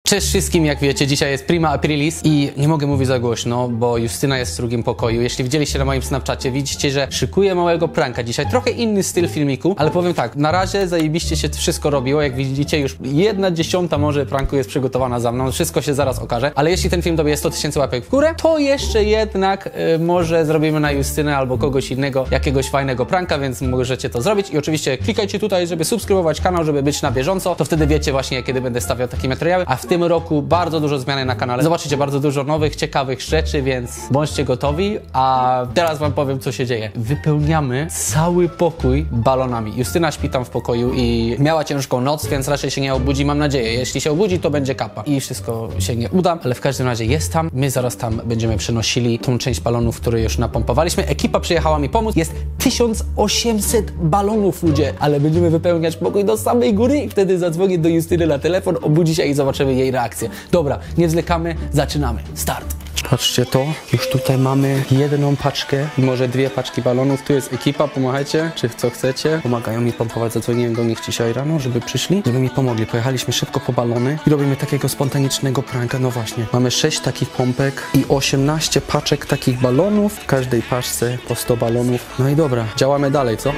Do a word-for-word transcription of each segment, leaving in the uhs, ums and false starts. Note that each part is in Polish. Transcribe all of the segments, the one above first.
Cześć wszystkim, jak wiecie, dzisiaj jest Prima Aprilis i nie mogę mówić za głośno, bo Justyna jest w drugim pokoju. Jeśli widzieliście na moim Snapchacie, widzicie, że szykuję małego pranka dzisiaj. Trochę inny styl filmiku, ale powiem tak, na razie zajebiście się wszystko robiło. Jak widzicie, już jedna dziesiąta może pranku jest przygotowana za mną. Wszystko się zaraz okaże, ale jeśli ten film dobije sto tysięcy łapek w górę, to jeszcze jednak y, może zrobimy na Justynę albo kogoś innego jakiegoś fajnego pranka, więc możecie to zrobić. I oczywiście klikajcie tutaj, żeby subskrybować kanał, żeby być na bieżąco. To wtedy wiecie właśnie, kiedy będę stawiał takie materiały. A w tym roku bardzo dużo zmian na kanale. Zobaczycie bardzo dużo nowych, ciekawych rzeczy, więc bądźcie gotowi. A teraz wam powiem, co się dzieje. Wypełniamy cały pokój balonami. Justyna śpi tam w pokoju i miała ciężką noc, więc raczej się nie obudzi, mam nadzieję. Jeśli się obudzi, to będzie kapa. I wszystko się nie uda, ale w każdym razie jest tam. My zaraz tam będziemy przenosili tą część balonów, które już napompowaliśmy. Ekipa przyjechała mi pomóc. Jest tysiąc osiemset balonów, ludzie, ale będziemy wypełniać pokój do samej góry i wtedy zadzwonię do Justyny na telefon, obudzi się i zobaczymy jej reakcję. Dobra, nie zwlekamy, zaczynamy. Start! Patrzcie to, już tutaj mamy jedną paczkę, może dwie paczki balonów. Tu jest ekipa, pomagajcie, czy w co chcecie. Pomagają mi pompować, zadzwoniłem do nich dzisiaj rano, żeby przyszli, żeby mi pomogli. Pojechaliśmy szybko po balony i robimy takiego spontanicznego pranka. No właśnie, mamy sześć takich pompek i osiemnaście paczek takich balonów. W każdej paczce po sto balonów. No i dobra, działamy dalej, co?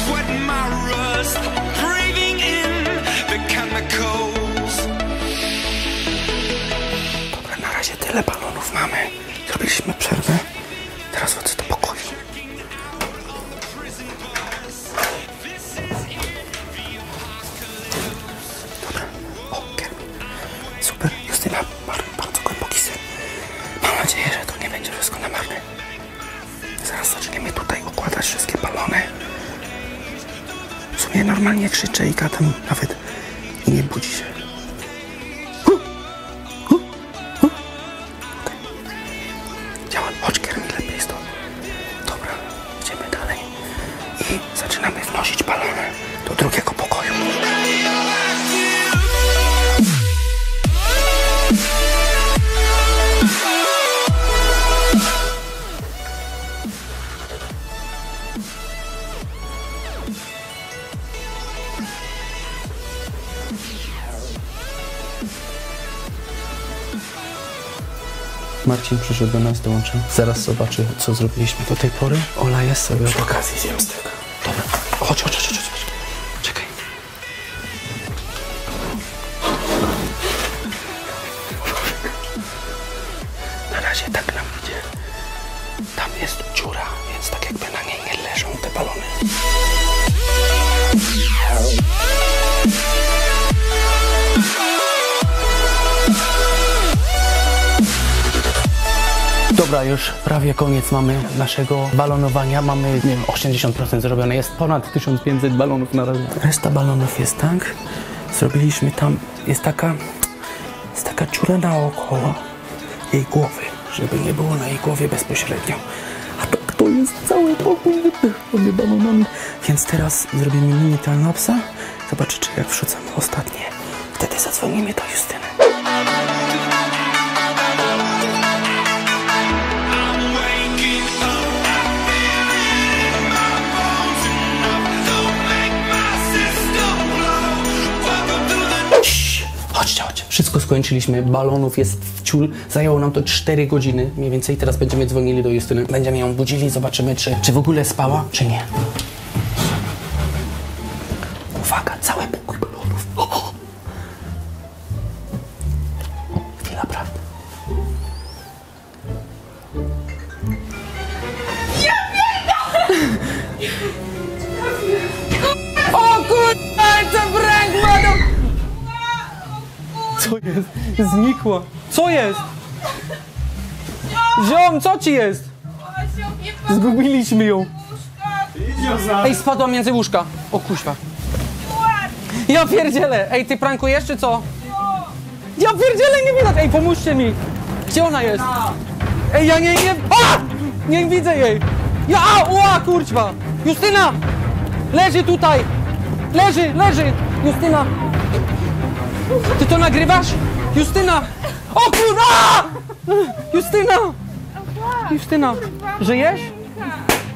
Tyle balonów mamy. Zrobiliśmy przerwę. Teraz wchodzę do pokoju. Dobra. Okej. Super. Justyna, bardzo głęboki sen. Mam nadzieję, że to nie będzie wszystko na marne. Zaraz zaczniemy tutaj układać wszystkie balony. W sumie normalnie krzyczę i gadam nawet i nie budzi się. Zaczynamy wnosić balony do drugiego pokoju. Marcin przyszedł do nas, dołączył. Zaraz zobaczy, co zrobiliśmy do tej pory. Ola jest sobie przy okazji zjem z tego. Dobra, chodź, chodź, chodź, chodź, chodź. Czekaj. Na razie tak nam idzie. Tam jest dziura, więc tak jakby na niej nie leżą te balony. Dobra, już prawie koniec mamy naszego balonowania. Mamy, nie wiem, osiemdziesiąt procent zrobione. Jest ponad tysiąc pięćset balonów na razie. Reszta balonów jest tak. Zrobiliśmy tam, jest taka, jest taka dziura naokoło jej głowy, żeby nie było na jej głowie bezpośrednio. A to, to jest cały pokój wypełniony balonami. Więc teraz zrobimy mini timelapsa. Zobaczycie, jak wrzucamy ostatnie. Wtedy zadzwonimy do Justyny. Chodźcie, chodźcie. Wszystko skończyliśmy. Balonów jest w ciul. Zajęło nam to cztery godziny mniej więcej. Teraz będziemy dzwonili do Justyny. Będziemy ją budzili. Zobaczymy, czy, czy w ogóle spała, czy nie. Uwaga, cały pokój balonów. O, o. O, chwila prawdy. Ja pierdolę! O kurwa, co prank, mano! Co jest? Znikła. Co jest? Ziom, co ci jest? Zgubiliśmy ją. Ej, spadła między łóżka. O kuźwa. Ja pierdzielę. Ej, ty prankujesz czy co? Ja pierdzielę, nie widać. Ej, pomóżcie mi. Gdzie ona jest? Ej, ja nie, nie... A! Nie widzę jej. Ja, a, ua, kurczwa. Justyna! Leży tutaj. Leży, leży. Justyna. Ty to nagrywasz? Justyna! O kurwa! Justyna! Justyna! Żyjesz?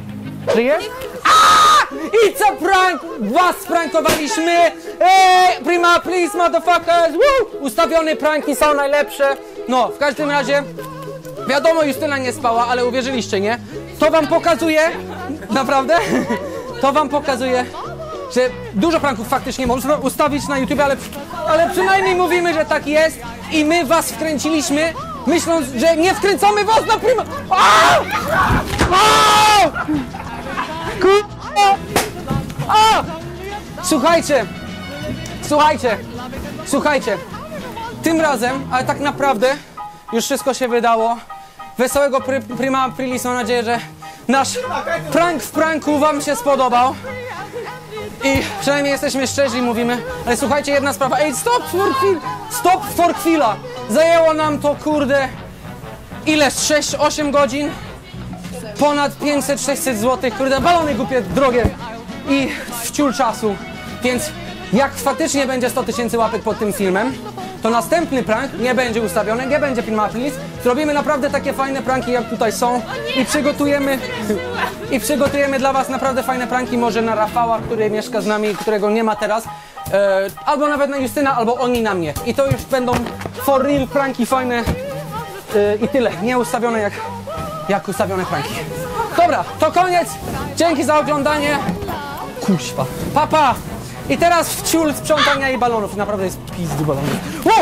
Żyjesz? It's a prank! Was sprankowaliśmy! Eee, prima, please, motherfuckers! Woo! Ustawione pranki są najlepsze. No, w każdym razie, wiadomo, Justyna nie spała, ale uwierzyliście, nie? To wam pokazuje, naprawdę, to wam pokazuje, że dużo pranków faktycznie można ustawić na YouTube, ale, ale przynajmniej mówimy, że tak jest i my was wkręciliśmy, myśląc, że nie wkręcamy was na prima... Aaaa! Aaaa! Kurwa! A! Słuchajcie, słuchajcie, słuchajcie, tym razem, ale tak naprawdę już wszystko się wydało. Wesołego pry, prima aprilis, mam nadzieję, że nasz prank w pranku wam się spodobał. I przynajmniej jesteśmy szczerzy i mówimy, ale słuchajcie, jedna sprawa, ej, stop for chwil, stop for chwila. Zajęło nam to, kurde, ile, sześć osiem godzin? Ponad pięćset sześćset złotych, kurde, balony głupie, drogie i wciul czasu, więc jak faktycznie będzie sto tysięcy łapek pod tym filmem, to następny prank nie będzie ustawiony, nie będzie Prima Aprilis. Zrobimy naprawdę takie fajne pranki, jak tutaj są i przygotujemy i przygotujemy dla was naprawdę fajne pranki, może na Rafała, który mieszka z nami, którego nie ma teraz, e, albo nawet na Justyna, albo oni na mnie. I to już będą for real pranki fajne e, i tyle, nie ustawione jak, jak ustawione pranki. Dobra, to koniec, dzięki za oglądanie. Kuźwa. Papa! I teraz wciul sprzątania i balonów. Naprawdę jest pizdu balonów. Wow!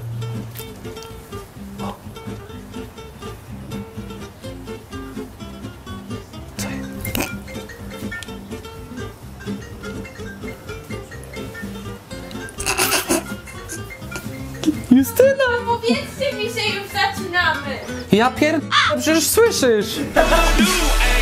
Justyna! No powiedzcie mi, że już zaczynamy! Ja pier... przecież słyszysz!